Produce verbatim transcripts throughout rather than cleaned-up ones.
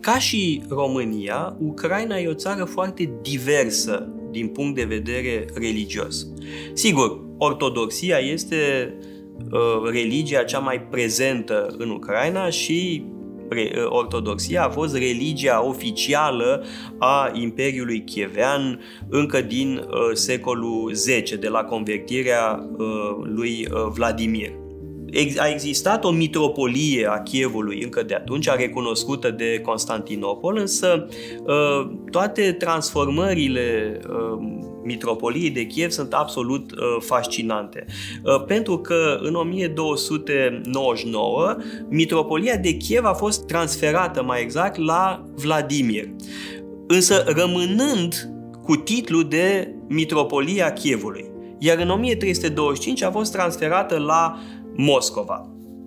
Ca și România, Ucraina e o țară foarte diversă din punct de vedere religios. Sigur, ortodoxia este uh, religia cea mai prezentă în Ucraina și ortodoxia a fost religia oficială a Imperiului Kievean încă din uh, secolul zece, de la convertirea uh, lui uh, Vladimir. A existat o mitropolie a Kievului încă de atunci, recunoscută de Constantinopol, însă uh, toate transformările uh, mitropoliei de Kiev sunt absolut uh, fascinante. Uh, pentru că în o mie două sute nouăzeci și nouă mitropolia de Kiev a fost transferată, mai exact, la Vladimir, însă rămânând cu titlul de mitropolia Kievului. Iar în o mie trei sute douăzeci și cinci a fost transferată la Moscova.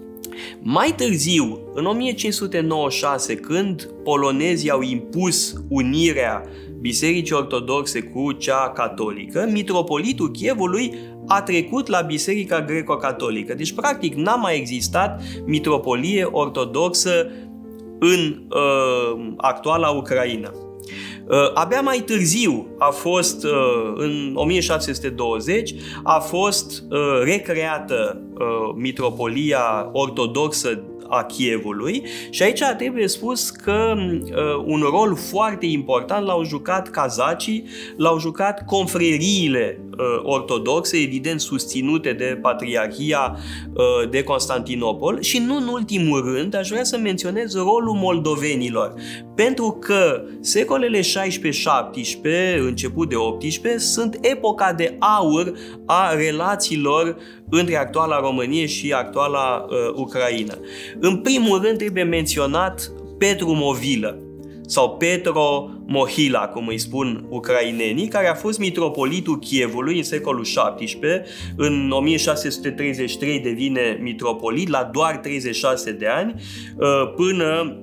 Mai târziu, în o mie cinci sute nouăzeci și șase, când polonezii au impus unirea Bisericii Ortodoxe cu cea catolică, mitropolitul Kievului a trecut la Biserica Greco-Catolică. Deci, practic, n-a mai existat mitropolie ortodoxă în uh, actuala Ucraina. Uh, abia mai târziu a fost, uh, în o mie șapte sute douăzeci, a fost uh, recreată uh, mitropolia ortodoxă a Kievului și aici trebuie spus că uh, un rol foarte important l-au jucat cazacii, l-au jucat confreriile uh, ortodoxe, evident susținute de Patriarhia uh, de Constantinopol și nu în ultimul rând aș vrea să menționez rolul moldovenilor, pentru că secolele șaisprezece șaptesprezece, început de optsprezece, sunt epoca de aur a relațiilor între actuala Românie și actuala uh, Ucraina. În primul rând trebuie menționat Petru Movilă sau Petro Mohila, cum îi spun ucrainenii, care a fost mitropolitul Kievului în secolul șaptesprezece. În o mie șase sute treizeci și trei devine mitropolit la doar treizeci și șase de ani, uh, până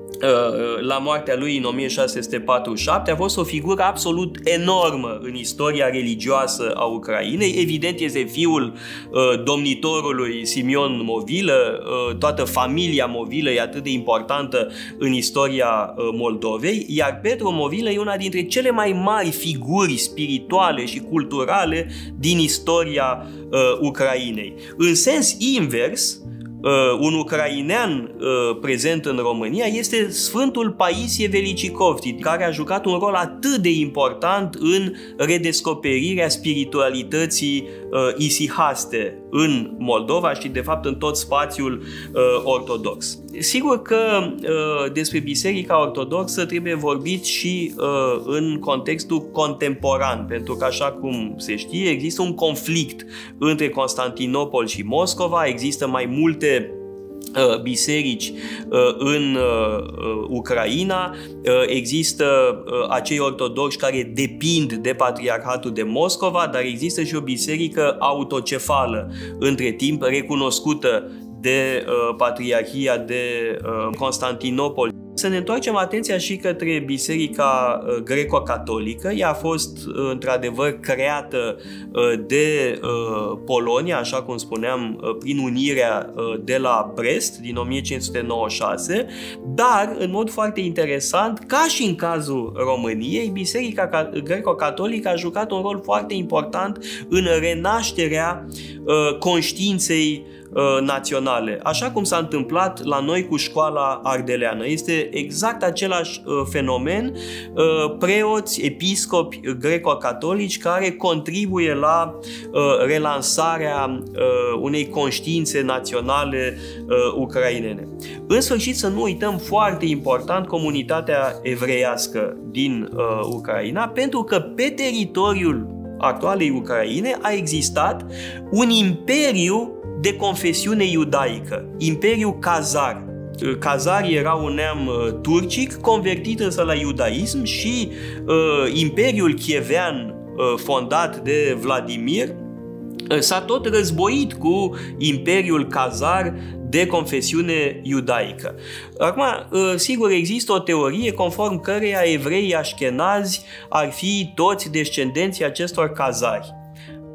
la moartea lui în o mie șase sute patruzeci și șapte. A fost o figură absolut enormă în istoria religioasă a Ucrainei. Evident, este fiul uh, domnitorului Simion Movilă. Uh, toată familia Movilă e atât de importantă în istoria uh, Moldovei, iar Petru Movilă e una dintre cele mai mari figuri spirituale și culturale din istoria uh, Ucrainei. În sens invers, Uh, un ucrainean uh, prezent în România este Sfântul Paisie Velicicovti, care a jucat un rol atât de important în redescoperirea spiritualității uh, isihaste în Moldova și de fapt în tot spațiul uh, ortodox. Sigur că uh, despre Biserica Ortodoxă trebuie vorbit și uh, în contextul contemporan, pentru că, așa cum se știe, există un conflict între Constantinopol și Moscova, există mai multe biserici în Ucraina, există acei ortodoxi care depind de Patriarhatul de Moscova, dar există și o biserică autocefală, între timp recunoscută de Patriarhia de Constantinopol. Să ne întoarcem atenția și către Biserica Greco-Catolică. Ea a fost într-adevăr creată de Polonia, așa cum spuneam, prin unirea de la Brest din o mie cinci sute nouăzeci și șase, dar, în mod foarte interesant, ca și în cazul României, Biserica Greco-Catolică a jucat un rol foarte important în renașterea conștiinței naționale, așa cum s-a întâmplat la noi cu școala ardeleană. Este exact același uh, fenomen, uh, preoți, episcopi greco-catolici care contribuie la uh, relansarea uh, unei conștiințe naționale uh, ucrainene. În sfârșit, să nu uităm, foarte important, comunitatea evreiască din uh, Ucraina, pentru că pe teritoriul actualei Ucraine a existat un imperiu de confesiune iudaică, Imperiul Khazar. Khazarii erau un neam uh, turcic, convertit însă la iudaism și uh, Imperiul Kievean, uh, fondat de Vladimir, uh, s-a tot războit cu Imperiul Khazar de confesiune iudaică. Acum, uh, sigur, există o teorie conform căreia evreii așkenazi ar fi toți descendenții acestor khazari.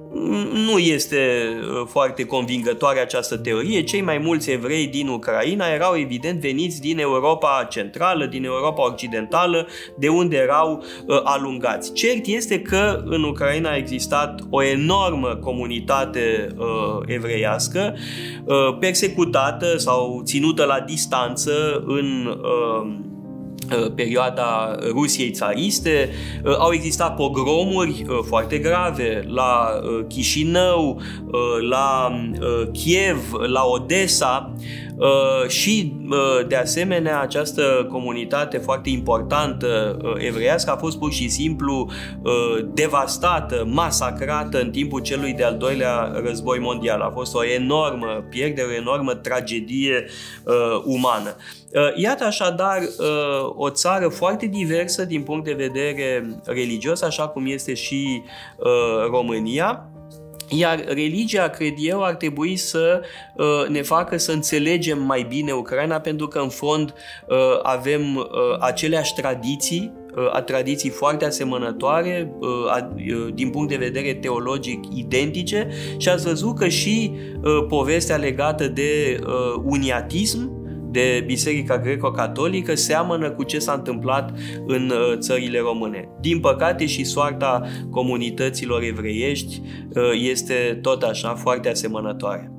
nu este foarte convingătoare această teorie. Cei mai mulți evrei din Ucraina erau evident veniți din Europa Centrală, din Europa Occidentală, de unde erau uh, alungați. Cert este că în Ucraina a existat o enormă comunitate uh, evreiască, uh, persecutată sau ținută la distanță în uh, perioada Rusiei țariste. Au existat pogromuri foarte grave la Chișinău, la Kiev, la Odessa și, de asemenea, această comunitate foarte importantă evreiască a fost pur și simplu devastată, masacrată în timpul celui de-al doilea război mondial. A fost o enormă pierdere, o enormă tragedie umană. Iată așadar o țară foarte diversă din punct de vedere religios, așa cum este și România. Iar religia, cred eu, ar trebui să uh, ne facă să înțelegem mai bine Ucraina, pentru că, în fond, uh, avem uh, aceleași tradiții, uh, tradiții foarte asemănătoare, uh, uh, din punct de vedere teologic identice, și ați văzut că și uh, povestea legată de uh, uniatism, de Biserica Greco-Catolică, seamănă cu ce s-a întâmplat în țările române. Din păcate, și soarta comunităților evreiești este tot așa foarte asemănătoare.